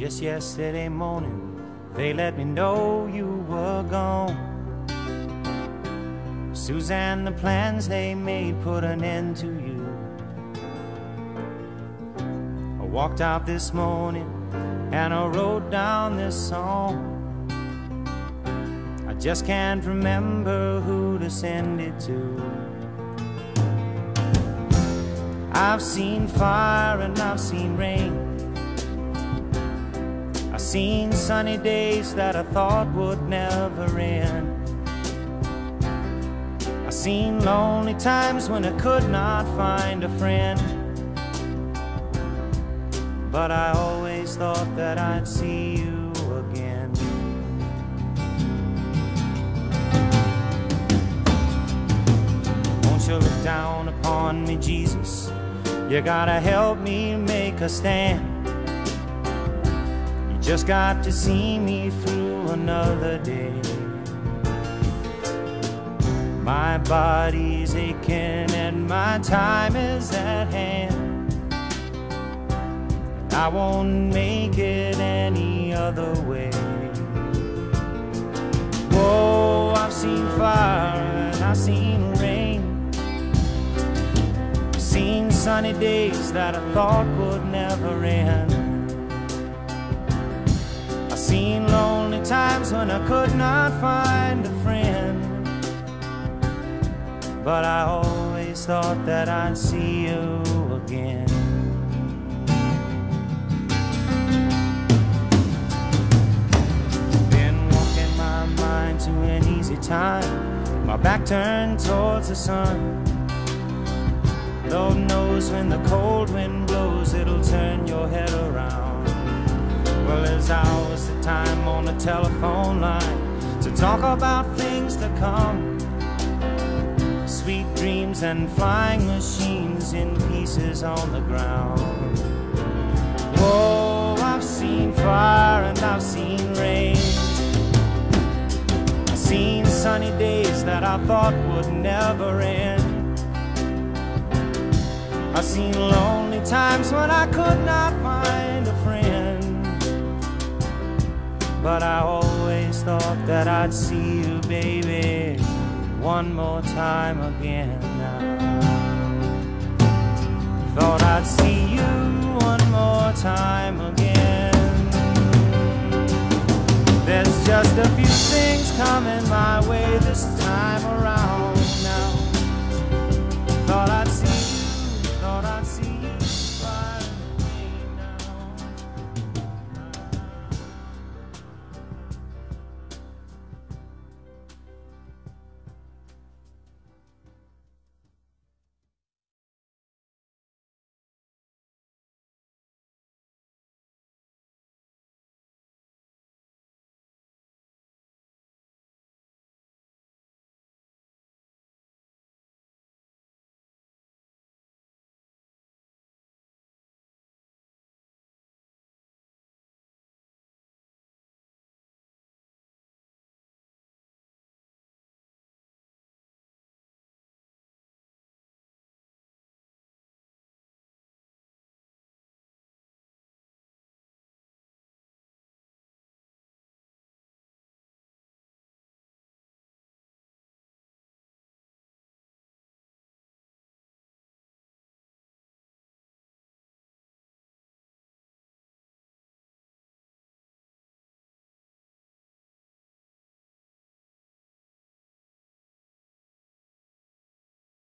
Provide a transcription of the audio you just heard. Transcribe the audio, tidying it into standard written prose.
Just yesterday morning, they let me know you were gone. Suzanne, the plans they made put an end to you. I walked out this morning and I wrote down this song. I just can't remember who to send it to. I've seen fire and I've seen rain. I've seen sunny days that I thought would never end. I've seen lonely times when I could not find a friend. But I always thought that I'd see you again. Won't you look down upon me, Jesus? You gotta help me make a stand. You just got to see me through another day. My body's aching and my time is at hand. I won't make it any other way. Whoa, I've seen fire and I've seen rain. Seen sunny days that I thought would never end. I've seen lonely times when I could not find a friend. But I always thought that I'd see you again. Been walking my mind to an easy time, my back turned towards the sun. Lord knows when the cold wind blows, it'll turn your head around. Well, there's hours of time on the telephone line to talk about things to come. Sweet dreams and flying machines in pieces on the ground. Whoa, I've seen fire and I've seen rain. I've seen sunny days that I thought would never end. I've seen lonely times when I could not find a friend. But I always thought that I'd see you, baby, one more time again now. Thought I'd see you one more time again. There's just a few things coming my way this time around.